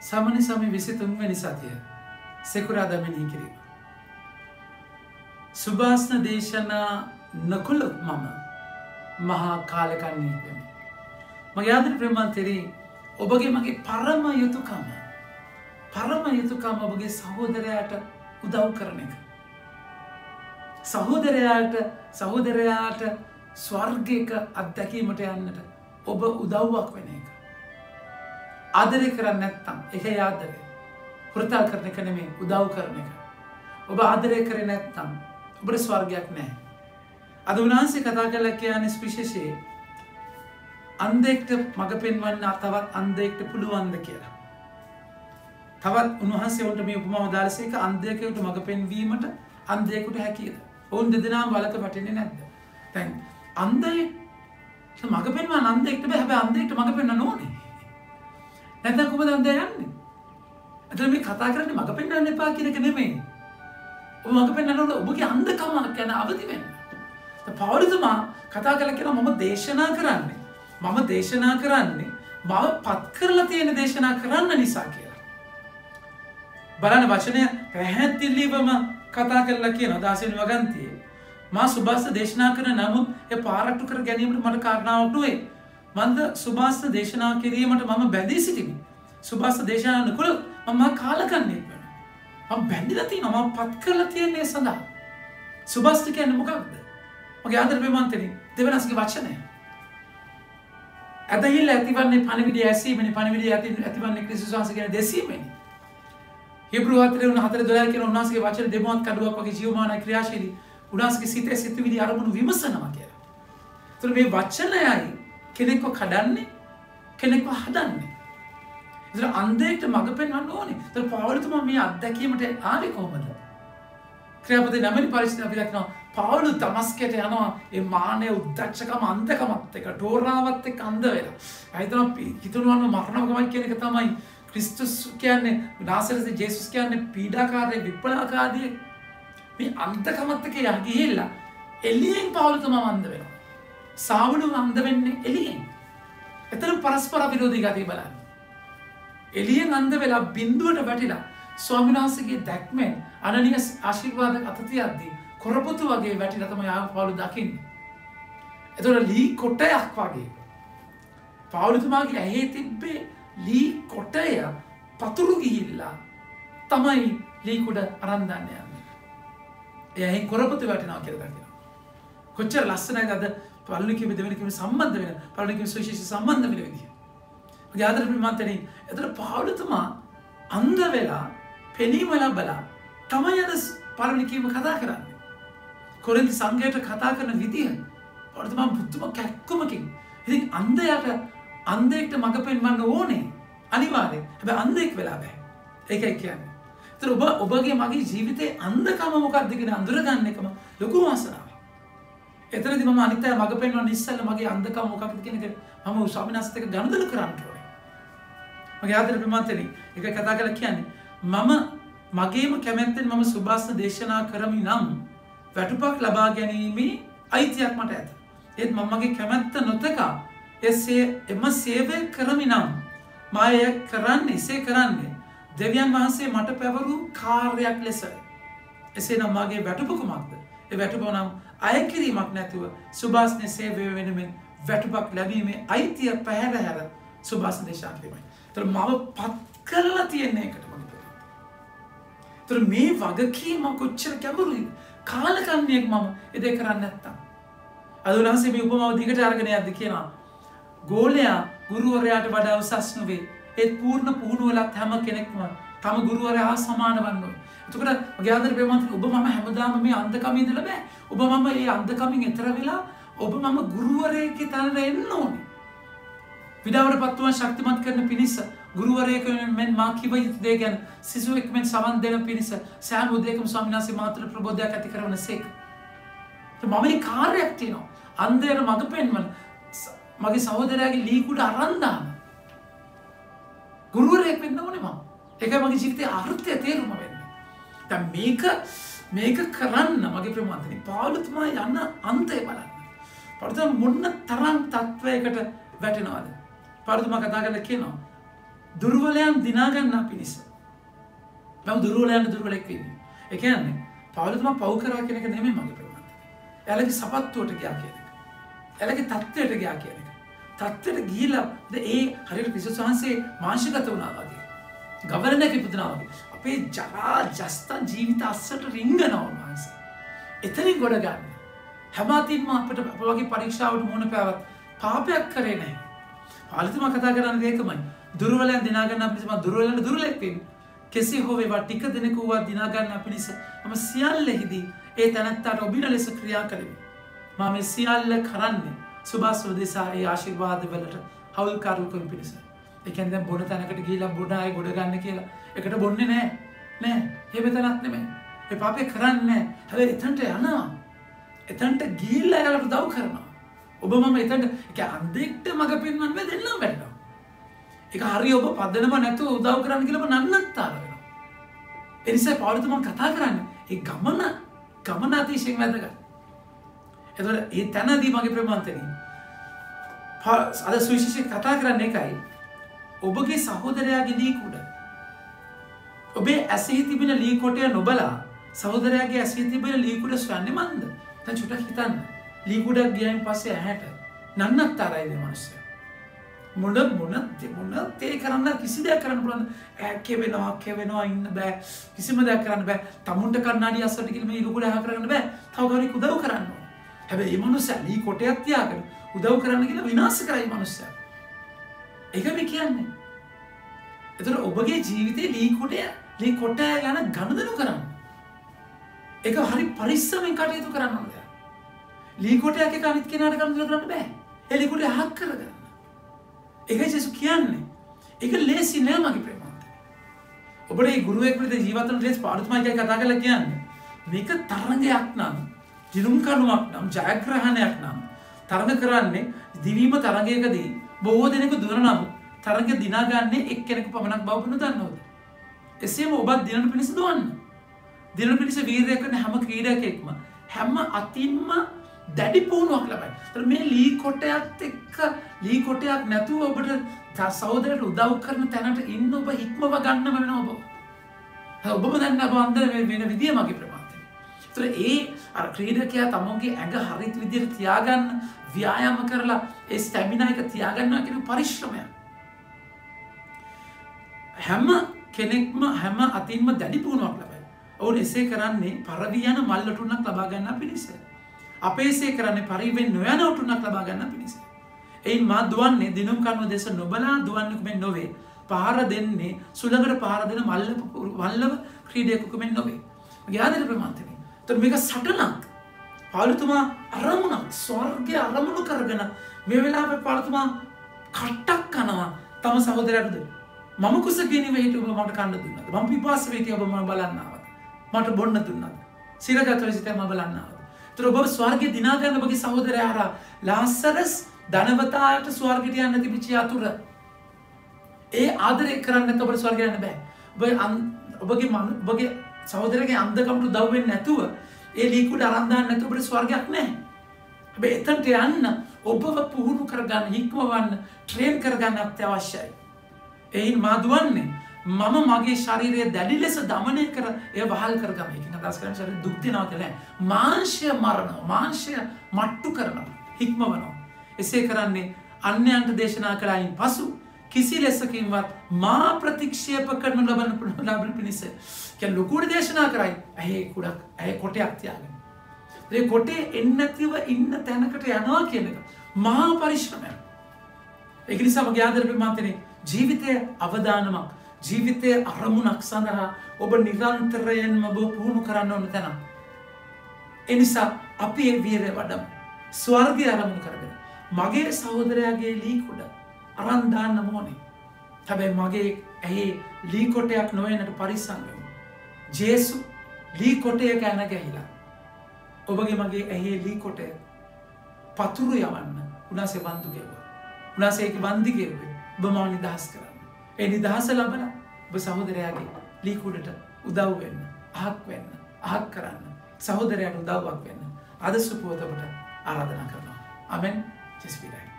සමනි සමි 23 වෙනි සතිය සෙකුරාදා මෙනෙහි කිරීම. සුභාස්න දේශනා නකුලත් මම මහා කාලකන්ණී වෙමි. මගේ ආදර ප්‍රේමන්තරි ඔබගේ මගේ පරම යුතුයකම ඔබගේ සහෝදරයාට උදව් කරන එක. සහෝදරයාට ස්වර්ගයක අත්දැකීමට යන්නට ඔබ උදව්වක් වෙන එක. ආදරය කරන්නේ නැත්නම් ඒකයි ආදරය. වෘතල් කරන එක නෙමෙයි උදව් කරන එක. ඔබ ආදරය කරේ නැත්නම් ඔබට ස්වර්ගයක් නැහැ. අද උන්වහන්සේ කතා කරලා කියන්නේ විශේෂයෙන් අන්ධයෙක්ට මඟ පෙන්වන්න තවත් අන්ධයෙක්ට පුළුවන්ද කියලා. තවත් උන්වහන්සේ උන්ට මේ උපමාව දාලසේක අන්ධයෙකුට මඟ පෙන්වීමට අන්ධයෙකුට හැකියද? ඔවුන් දෙදෙනාම වලක වැටෙන්නේ නැද්ද? දැන් අන්ධයෙක් මඟ පෙන්වන්න අන්ධයෙක්ට බෑ. හැබැයි අන්ධයෙක්ට මඟ පෙන්වන්න ඕනේ. නැත්නම් කොහොමද අන්ධයා යන්නේ? අද මේ කතා කරන්නේ මඟ පෙන්වන්න එපා කියන එක නෙමෙයි. ඔබ මඟ පෙන්වන්න ඕන ඔබගේ අන්ධකම ගැන අවදි වෙන්න. පෞලතුමා කතා කරලා කියනවා මම දේශනා කරන්නේ මම පත් කරලා තියෙන දේශනා කරන්න නිසා කියලා. බලන්න වචනය පැහැදිලිවම කතා කරලා කියනවා 16 වෙනි වගන්තියේ මා සුභාස්ත දේශනා කරන නමුත් ඒ පාරට්ටු කර ගැනීමට මට කාරණාවක් නොවේ. මන්ද සුභාස්ත දේශනා කිරීමට මම බැඳී සිටිමි. සුභාස්ත දේශනා නොකළොත් මම කාලකන්ණියෙක් වෙනවා. මම බැඳිලා තියෙනවා. මම පත් කරලා තියෙන්නේ සඳහා. සුභාස්ත කියන්නේ මොකක්ද? මගේ ආදර ප්‍රේමන්තනි දෙවනස්ගේ වචනය. ඇදහිල්ල ඇතිවන්නේ පණිවිඩය ඇසීමෙනි. පණිවිඩය ඇතිවන්නේ ක්‍රිස්තුස් වහන්සේ කියන දෙසීමෙනි. හිබ්‍රු 4:4-12 කියන උන්වහන්සේගේ වචන දෙමොත් කඩුවක් වගේ ජීවමාන ක්‍රියාශීලී. උන්වහන්සේගේ සිතේ සිතුවිලි අරමුණු විමසනවා කියලා. ඒතර මේ වචනයයි කෙනෙක්ව කඩන්නේ කෙනෙක්ව හදන්නේ. ඒතර අන්ධයෙක්ට මඟ පෙන්වන්න ඕනේ. ඒතර පෞලතුමා මේ අත්දැකීමට ආවේ කොහොමද? ක්‍රියාපද 9 වෙනි පරිච්ඡේදය අපි දක්නවා පෞල දමස්කයට යනවා ඒ මානය උද්දච්චකම අන්ධකමත් එක්ක ඩෝරාවත් එක්ක අන්ධ වෙලා. හිතනවා මරණකමයි කියන එක තමයි ක්‍රිස්තුස් කියන්නේ නාසරෙත් ජේසුස් කියන්නේ පීඩාකාරී විප්ලවකාරී මේ අන්ධකමත් එක්ක ගිහිල්ලා එළියෙන් පෞලතුමා අන්ධ වෙනවා. සාවුල අන්ධ වෙන්නේ එළියෙන්. එතන පරස්පර විරෝධී ගතිය බලන්න. එළියෙන් අන්ධ වෙලා බිඳුවට වැටිලා ස්වාමීන් වහන්සේගේ දැක්මෙන් අනනියස් ආශිර්වාද අතතියද්දී කොරපොතු වගේ වැටිලා තමයි පෞල දකින්නේ. එතකොට ලී කොටයක් වගේ පෞලතුමාගේ ඇහි තිබ්බේ ලී කොටය පතුරු ගිහිල්ලා තමයි ලී කුඩ අරන් දාන්න යන්නේ. එයාෙන් කොරපොතු වැටෙනවා කියලා දකිනවා. කොච්චර ලස්සනයිද අද පළවෙනි කිව්ව දෙවෙනි කිව්ව සම්බන්ධ වෙන පළවෙනි කිව්ව සුවිශේෂ සම්බන්ධ වෙන විදිය. මගේ ආදර ප්‍රේමන්තනි එතකොට පෞලතුමා අන්ධ වෙලා පෙනීම ලැබලා තමයි අද පළවෙනි කිව්ව කතා කරන්නේ. කොරින්ති සංඝයට කතා කරන විදිය පෞලතුමා බුද්ධම කැක්කමකින්. ඉතින් අන්ධයෙක්ට මඟ පෙන්වන්න ඕනේ අනිවාර්යෙන්. හැබැයි අන්ධයෙක් වෙලා බෑ. ඒකයි කියන්නේ. ඒතර ඔබගේ මගේ ජීවිතේ අන්ධකම මොකක්ද කියන අඳුර ගන්න එකම ලොකු වාසනාවක්. එතනදී මම අනිත් අය මඟ පෙන්වන්න ඉස්සෙල්ලා මගේ අන්ධකම මොකක්ද කියන එක මම ස්වාමීන් වහන්සේත් එක්ක ගනුදෙනු කරන්න ඕනේ. මගේ ආදර ප්‍රේමන්තනි ඒක කතා කරලා කියන්නේ මගේම කැමැත්තෙන් මම සුභාස්න දේශනා කරමි නම් වැටුපක් ලබා ගැනීමේ අයිතියක් මට ඇත. ඒත් මම මගේ කැමැත්ත නොතකා එම සේවය කරමි නම් මාය කරන්නේ දෙවියන් වහන්සේ මට පැවරු කාර්යයක් ලෙස. එසේනම් මගේ වැටුප කුමක්ද? ඒ වැටුප නම් අය කිරීමක් නැතුව සුභාස්න සේවය වෙනුවෙන් වැටුපක් ලැබීමේ අයිතිය පැහැර සුභාස්න දේශනා කිරීමයි. ඒතර මම පත් කරලා තියෙන එකට මම කියනවා. ඒතර මේ වගකීම කොච්චර ගැඹුරුයිද? කාලකන්ණියෙක් මම ඒ කරන්නේ නැත්තම්. අද උන්වහන්සේ මේ උපමාව දිගට අරගෙන යද්දි කියනවා ගෝලයා ගුරුවරයාට වඩා උසස් නොවේ. ඒ පූර්ණ පුහුණුවලත් හැම කෙනෙක්ම තම ගුරුවරයා හා සමාන වන්න ඕනේ. එතකොට මගේ ආදර ප්‍රේමන්තනි ඔබ මම හැමදාම මේ අන්ධකමින් ඉඳලා බෑ. ඔබ මම මේ අන්ධකමින් එතර වෙලා ඔබ මම ගුරුවරයෙක්ගේ තැනට එන්න ඕනේ. විඩාවටපත් වන ශක්තිමත් කරන පිණිස ගුරුවරයෙක් මෙන් මා කිව යුතු දේ ගැන සිසුවෙක් මෙන් සවන් දෙන පිණිස සෑම උදේකම ස්වාමීන් වහන්සේ මාතෘ ප්‍රබෝධයක් ඇති කරන සේක. මම මේ කාර්යයක් තියෙනවා. අන්ධයට මඟ පෙන්වන්න මගේ සහෝදරයාගේ ලී කුඩ අරන් දාන්න. ගුරුවරයෙක් වෙන්න ඕනේ මම. ඒකයි මගේ ජීවිතයේ අර්ථය තේරුම වෙන්නේ. දැන් මේක කරන්න මගේ ප්‍රේමන්තනි පෞලතුමා යන අන්තය බලන්න. පෞලතුමා මොන තරම් තත්වයකට වැටෙනවද? පෞලතුමා කතා කරලා කියනවා දුර්වලයන් දිනා ගන්නා පිණිස. මම දුර්වලයන් දුර්වලෙක් වෙන්නේ. ඒ කියන්නේ පවුලතුමා පව් කරා කියන එක නෙමෙයි මගේ ප්‍රමාණය. එයාලගේ සපත්තුවට ගියා කියන එක. එයාලගේ තත්ත්වයට ගියා කියන එක. තත්ත්වයට ගිහිලා ඒ හරියට ක්‍රිස්තුස් වහන්සේ මාංශගත වුණා වගේ. ගවරණයක ඉපදුනා වගේ. අපේ ජරා ජස්ත ජීවිත අස්සට රිංගනවා වහන්සේ. එතනින් ගොඩ ගන්න. හැමතින්ම අපිට වගේ පරීක්ෂාවට මුහුණ පෑවත් පාපයක් කරේ නැහැ. පාලිතුමා කතා කරන්නේ ඒකමයි. දුර්වලයන් දිනා ගන්න අපිට මම දුර්වලයන් දුර්වලෙක් වෙන්නේ. කෙසේ හෝ වේවා ටික දිනක වුවත් දිනා ගන්න අපිනිස මම සියල්ලෙහිදී ඒ තැනත්තාට ඔබින ලෙස ක්‍රියා කළෙමි. මම මේ සියල්ල කරන්නේ සුභාස්වදේශා ඒ ආශිර්වාද වලට හවුල්කාරකම් පිණිස. ඒ කියන්නේ දැන් බොන තැනකට ගිහිලා බොන අය ගොඩ ගන්න කියලා එකට බොන්නේ නැහැ. නෑ. එහෙම තැනක් නෙමෙයි. ඒ පාපේ කරන්නේ නැහැ. හැබැයි එතනට යනවා. එතනට ගිහිල්ලා එයාලට උදව් කරනවා. ඔබ මම එතනට ඒක අන්දෙක්ට මග පෙන්වන්න දෙන්නම් බැලනවා. ඒක හරිය ඔබ පදනම නැතුව උදව් කරන්න කියලා ඔබ නන්නත්තර වෙනවා. ඒ නිසා පෞලතුමා කතා කරන්නේ ඒ ගමන අතිශයින් වැදගත්. එතකොට ඒ තැනදී මගේ ප්‍රමාන්තනේ අද සුවිශේෂී කතා කරන්නේ එකයි ඔබගේ සහෝදරයාගේ ලී කුඩ. ඔබේ ඇසෙහි තිබෙන ලී කොටය නොබලා සහෝදරයාගේ ඇසෙහි තිබෙන ලී කුඩ සොයන්නේ මන්ද? දැන් චුට්ටක් හිතන්න. ලී කුඩක් ගියයින් පස්සේ ඇහැට නන්නත්තරයි මේ මිනිස්සු. මොන තේ කරන්න කිසි දෙයක් කරන්න පුළුවන්. කෙවෙනවා ඉන්න බෑ. කිසිම දෙයක් කරන්න බෑ. තමුන්ට කන්නාඩි අස්සට ගිහින් මේ ලී කුඩ අහ කරගන්න බෑ. තව කෙනෙක් උදව් කරන්න ඕන. හැබැයි මේ මිනිස්සු ලී කොටයක් තියාගෙන උදව් කරන්න කියලා විනාශ කරයි මිනිස්සු. ඒක මේ කියන්නේ. ඒතර ඔබගේ ජීවිතේ ලී කොටය යන ගනුදෙනු කරන්න. ඒක හරි පරිස්සමෙන් කටයුතු කරන්න ඕනේ. ලී කොටයක් එක අනිත් කෙනාට ගනුදෙනු කරන්න බෑ. ඒ ලී කොටය හක් කරගන්න. ඒකයි ජේසුස් කියන්නේ. ඒක ලේසි නෑ මගේ ප්‍රේමන්ත. ඔබට මේ ගුරුවෙක් විදිහට ජීවත් වෙන ලේස් පාඩුතුමා කියයි කතා කරලා කියන්නේ. මේක තරංගයක් නම්, දිනුම් කණුවක් නම්, ජයග්‍රහණයක් නම් තරඟ කරන්නේ දිවීම තරඟයකදී බොහෝ දෙනෙකු දුවන නම් තරඟ දිනාගන්නේ එක්කෙනෙකු පමණක් බව වෙන දන්නවද? එසේම ඔබත් දිනන පිණිස දුවන්න. දිනන පිණිස වීරය කරන හැම ක්‍රීඩකයෙක්ම හැම අතින්ම දැඩි පුහුණුවක් ලබයි. ඒතර මේ ලී කොටයත් එක්ක ලී කොටයක් නැතුව ඔබට සහෝදරයට උදව් කරන තැනට ඉන්න ඔබ හික්මව ගන්නම වෙනවා ඔබ. ඔබම දන්න ඔබ අන්දර වෙන විදිය මගේ ප්‍රමාණය. ඒතර ඒ අර ක්‍රීඩකයා තමන්ගේ ඇඟ හරිත විදියට තියාගන්න ව්‍යායාම කරලා ඒ ස්ටැමිනා එක තියාගන්නවා කියන පරිශ්‍රමය. හැම කෙනෙක්ම හැම අතින්ම දැඩි පුහුණුවක් ලබයි. ඔවුන් එසේ කරන්නේ පරවි යන මල්ලටුණක් ලබා ගන්න පිණිස. අපේ එසේ කරන්නේ පරිවෙන් නොයන උටුණක් ලබා ගන්න පිණිස. එයින් මා දුවන්නේ දිනුම් කනුව දෙස නොබලා දුවන්නේ කුමෙන් නොවේ. පහර දෙන්නේ සුළඟට පහර දෙන මල්ලව ක්‍රීඩකයෙකු මෙන් නොවේ. මගේ ආදරේ ප්‍රමාන්තනේ. ඒතර මේක සටනක්. පාලුතුමා අරමුණක් ස්වර්ගය අරමුණු කරගෙන මේ වෙලාවේ පාලුතුමා කට්ටක් කනවා තම සහෝදරයාට දෙන්න. මම කුසගිනි වෙහිට ඔබ මට කන්න දුන්නාද? මම පිපාස වෙහිට ඔබ මම බලන්න ආවද? මට බොන්න දුන්නාද? සිරගත වෙසිත මම බලන්න ආවද? ඒතර ඔබ ස්වර්ගය දිනා ගන්න ඔබගේ සහෝදරයා හරහා ලාසරස් ධනවතාට ස්වර්ගයට යන්න තිබිච්ච යතුරු ඒ ආදරය කරන්න නැත්නම් ඔබට ස්වර්ගයට යන්න බෑ. ඔබගේ සහෝදරයාගේ අන්ධකමට උදව් වෙන්නේ නැතුව ඒ ලීකුඩ අරන් දාන්න නැතුව ඔබට ස්වර්ගයක් නැහැ. හැබැයි එතනට යන්න ඔබව පුහුණු කරගන්න, හික්මවන්න, ට්‍රේන් කරගන්න අත්‍යවශ්‍යයි. එයින් මා දුවන්නේ මම මගේ ශරීරය දැඩි ලෙස දමනය කර එය වහල් කරගන්න. ඒකෙන් අදහස් කරන්නේ ශරීරය දුක් දෙනවා කියලා නෑ. මාංශය මරනවා, මාංශය මට්ටු කරනවා, හික්මවනවා. එසේ කරන්නේ අන්‍යයන්ට දේශනා කළායින් පසු කිසි ලෙසකින්වත් මා ප්‍රතික්ෂේප කරන ලබන පිණිස කියන්නේ ලොකුට දේශනා කරයි. ඇහි කොටයක් තියාගෙන. ඒ කොටේ එන්නේ නැතිව ඉන්න තැනකට යනවා කියන එක මහා පරිශ්‍රමයක්. ඒක නිසා මගේ ආදරේ මාතනේ ජීවිතයේ අවදානමක්, ජීවිතයේ අරමුණක් සඳහා ඔබ නිරන්තරයෙන්ම ඔබ පුහුණු කරන්න ඕන තැන. ඒ නිසා අපි ඒ වීරය වඩමු. ස්වර්ගය අරමුණු කරගෙන මගේ සහෝදරයාගේ ලී කුඩ අරන් දාන්න ඕනේ. හැබැයි මගේ ඇහි ලී කොටයක් නොවනට පරිස්සම් වෙමු. ජේසු ලී කොටයක ඇන ගැහිලා ඔබගේ මගේ ඇහි ලී කොටය පතුරු යවන්න උනාසේ වන්දු ගෙවුවා. උනාසේ ඒක වන්දි ගෙවුවේ ඔබ මාව නිදහස් කරන්න. ඒ නිදහස ලබලා ඔබ සහෝදරයාගේ ලී කුඩට උදව් වෙන්න, අහක් කරන්න, සහෝදරයාට උදව්වක් වෙන්න අද සුපුවත ඔබට ආරාධනා කරනවා. ආමෙන්. ජෙස්පිරයි.